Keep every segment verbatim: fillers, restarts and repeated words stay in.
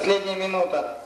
Последняя минута.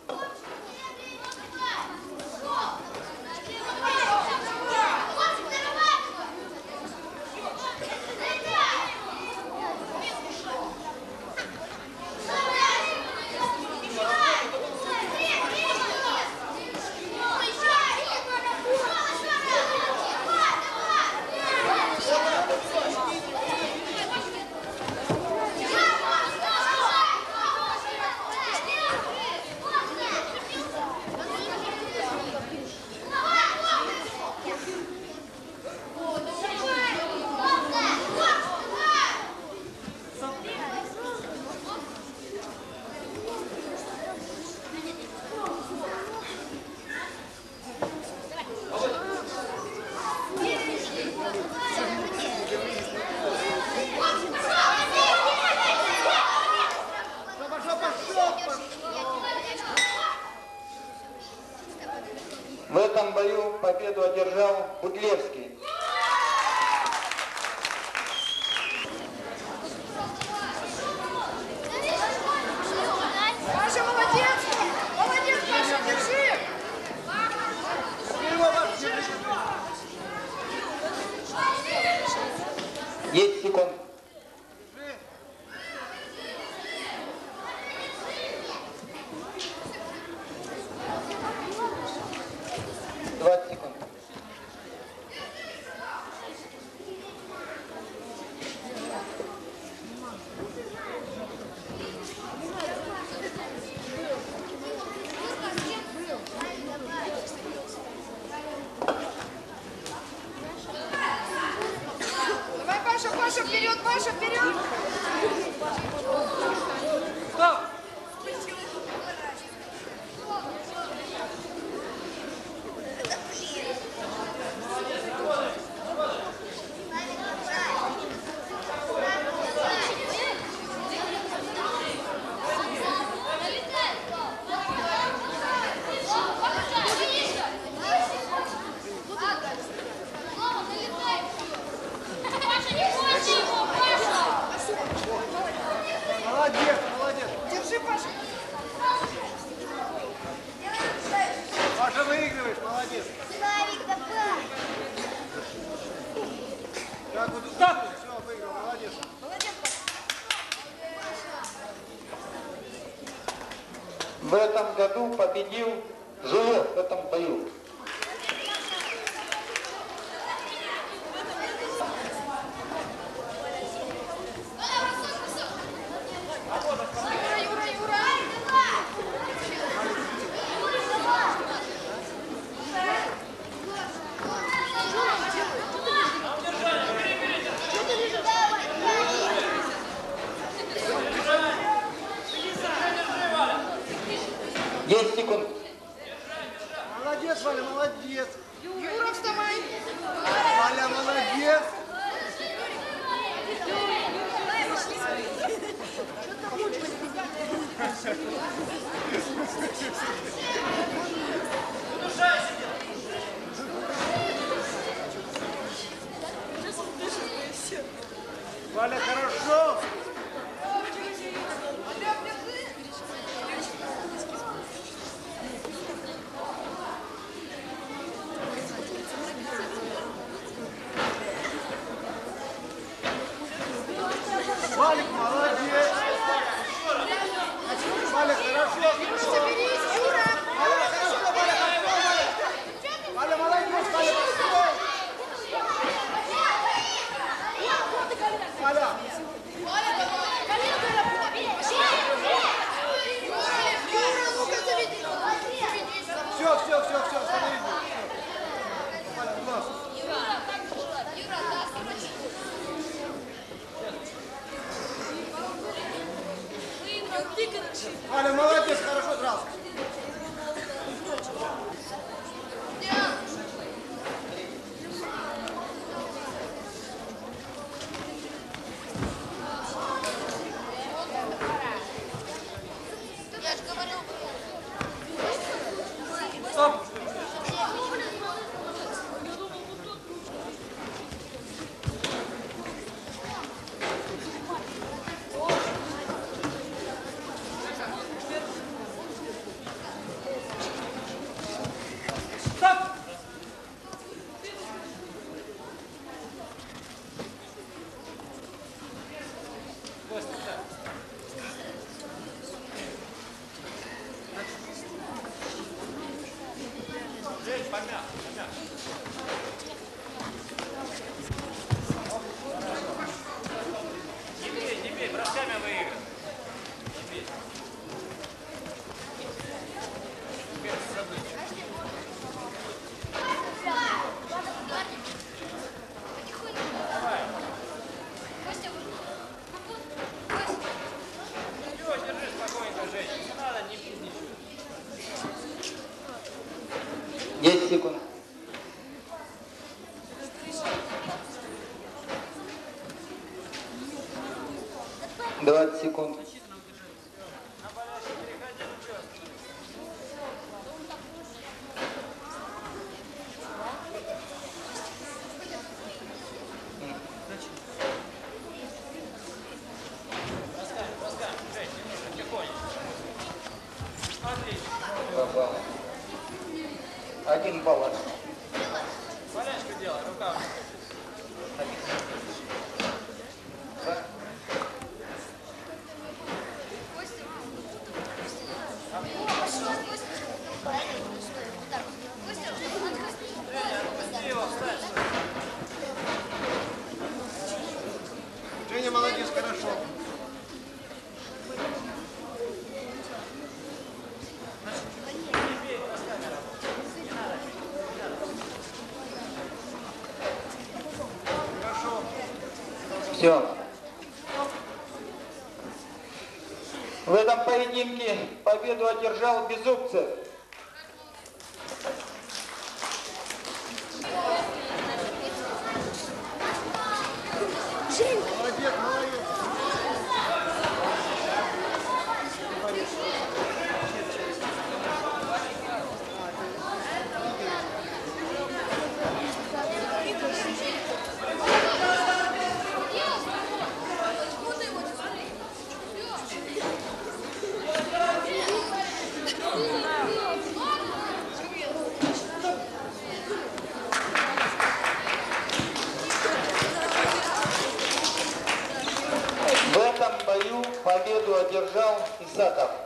В этом бою победу одержал Будлевский. Паша, молодец! Молодец, Паша, держи! Есть секунд. двадцать секунд. Давай, Паша, Паша, вперед, Паша, вперед! Стоп! Молодец, молодец. Держи, Паша! Паша, выигрываешь, молодец. Славик, давай! Так, вот так, все, выиграл, молодец. Молодец, В этом году победил Зуев в этом бою. Юра, Юра, Юра! десять секунд. Молодец, Валя, молодец. Юра, вставай! Валя, молодец. Валя, хорошо. Валик, молодец. Валя, хорошо. Соберись, Юра! Валя, хорошо, Валя, хорошо, Валя. Валя, молодец, Валя, хорошо. Валя. Юра, ну-ка заведи! Все, все, все, все, остановись. Валя, класс. Валя, молодец, хорошо дрался. Я же говорил, Стоп. десять секунд. двадцать секунд. Попало. Один балл. Болячку делай, рука. Женя, молодец, хорошо. Все. В этом поединке победу одержал Беззубцев. Молодец, молодец. В этом бою победу одержал Исаков.